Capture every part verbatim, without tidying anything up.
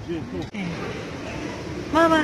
Mama.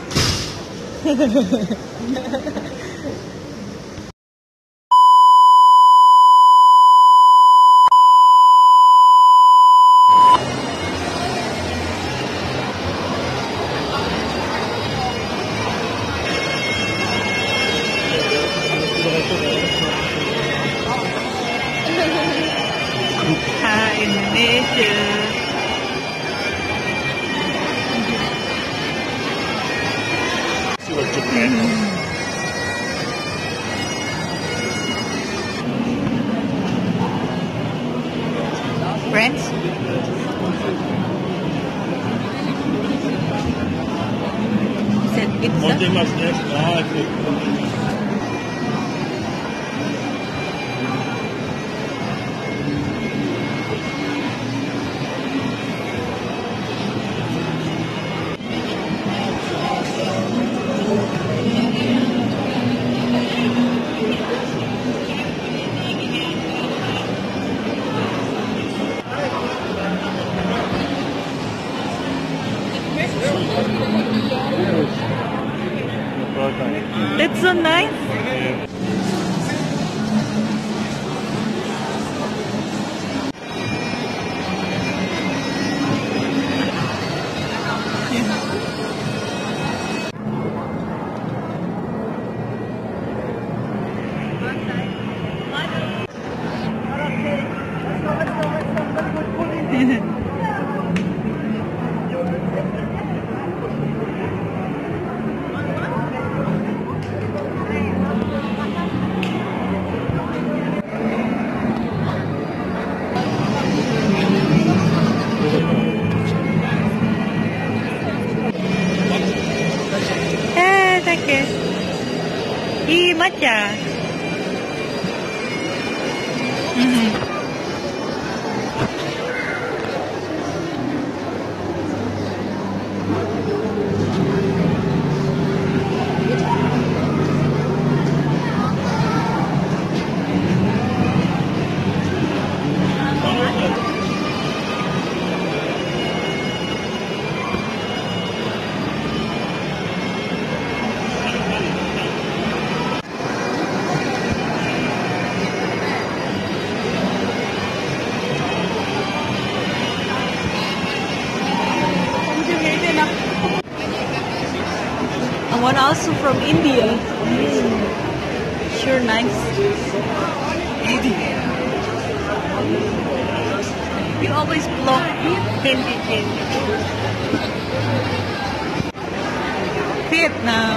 Hai Indonesia. Friends? Is that pizza? That's so nice. Ih, matcha. Mm-hmm. One also from India. Mm. Sure nice. You always block Hindi Hindi. Vietnam.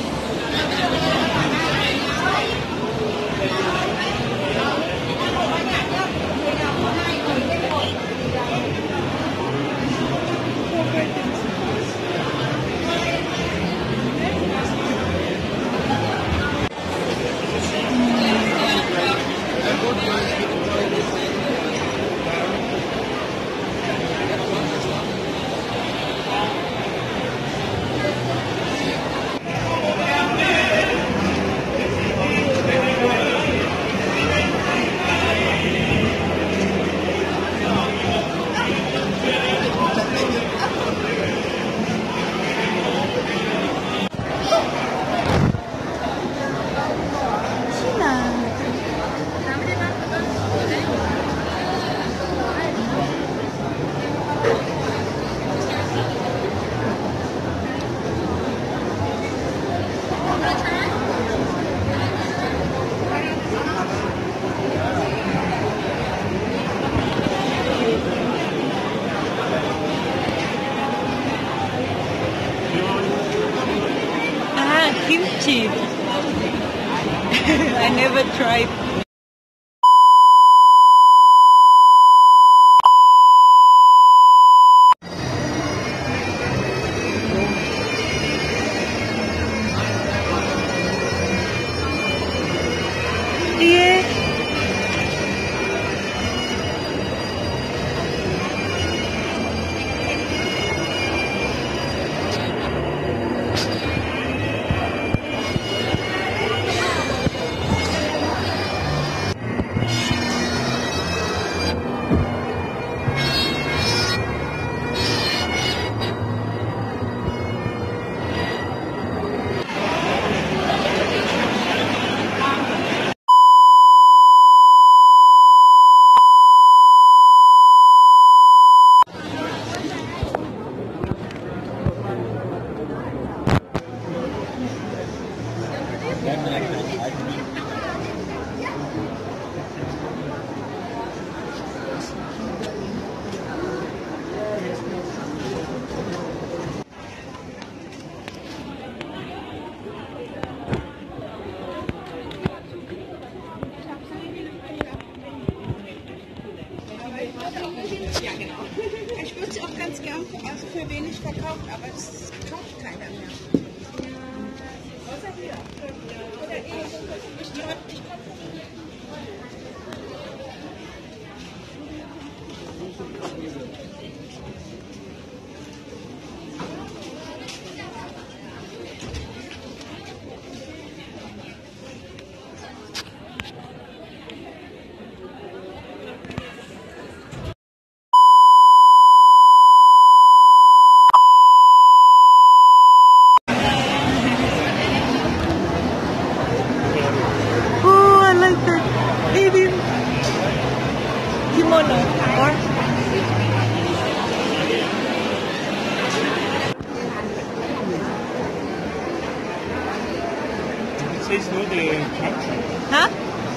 Kimchi. I never tried. Yeah. ganz gern also für wenig verkauft, aber es kauft keiner mehr. Außer hier. Oder eh. Ich glaube, ich glaube. Kimono or it says no the country. huh?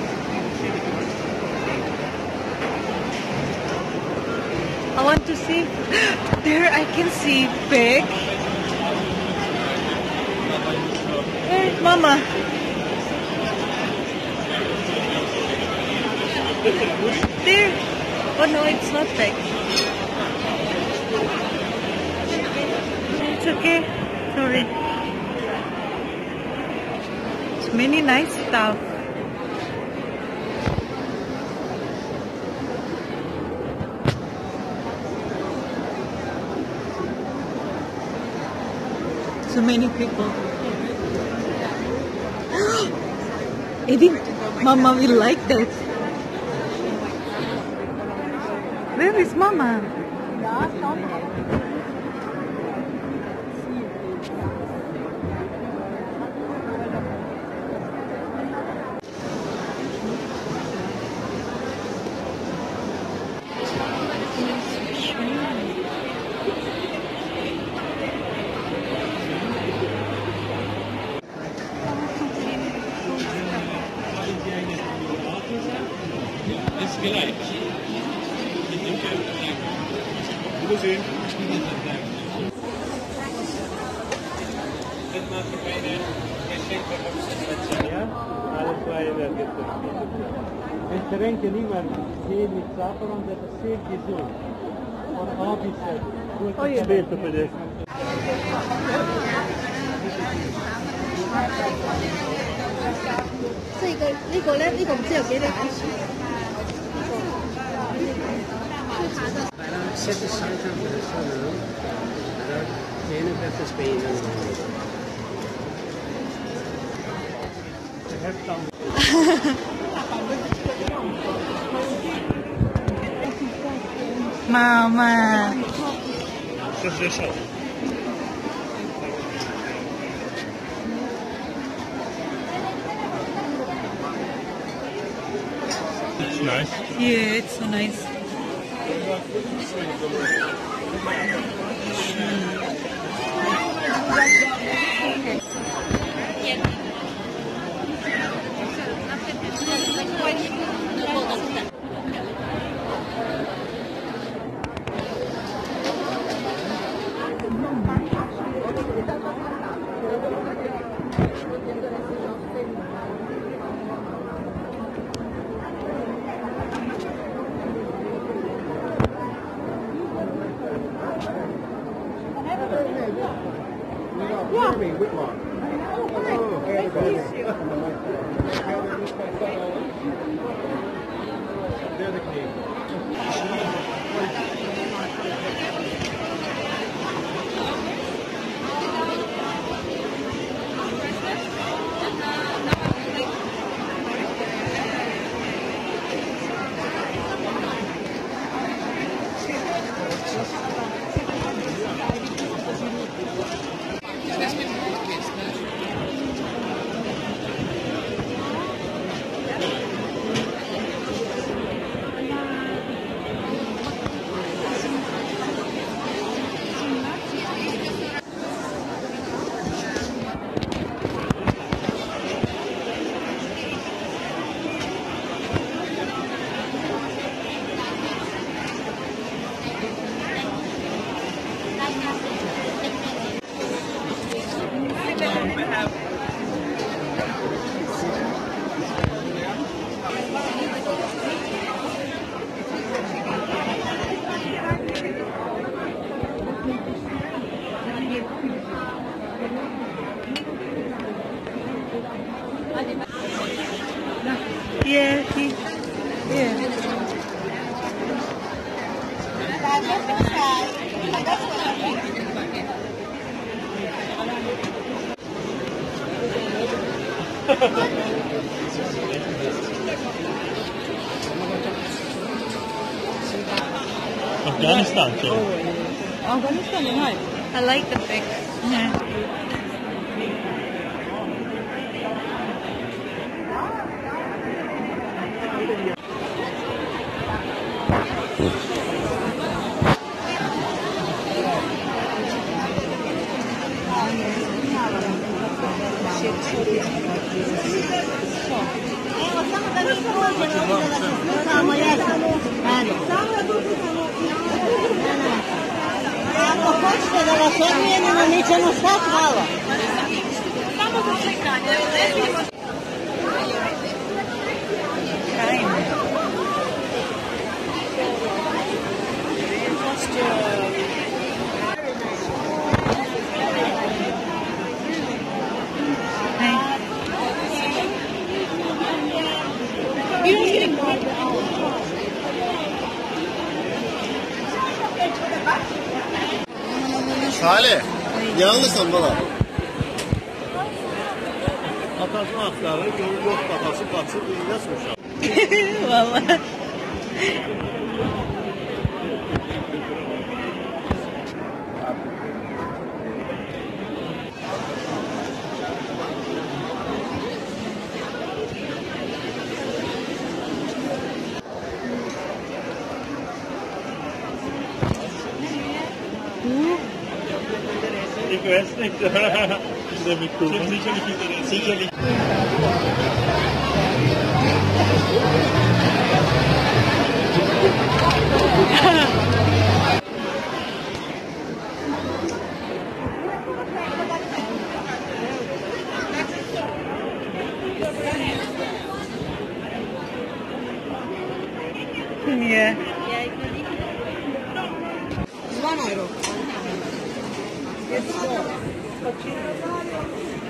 I want to see. There I can see pig. Where's Mama? There. Oh no, it's not pig. It's okay. Sorry. It's many nice stuff. So many people. I think Mama will like that. Where is Mama? Ist gleich. Wiedersehen. Das macht keine Geschenke vom ja? Alles weiter gibt es. Ich trinke niemand Tee mit Safran, das ist sehr gesund. Von A bis Z. Oh, ja. Später für dich. Set aside time for the sun, then you have to Spain. Mama. Das ist schon. It's nice. Yeah, it's so nice. Yeah. Whitlock. Oh, hey, nice to meet you. They're the king. Afghanistan too. Afghanistan is nice. I like the pic. Ako hoćete da vas odmijenimo, mi ćemo stat malo. Samo za slikanje. Salih, yalnızsan bana. Atasını aktarır, yolu yok batası batsın, bilmez uşaq. Vallahi. E questo è mi curva. Sicherlich. Yeah. Zvonaj ruku.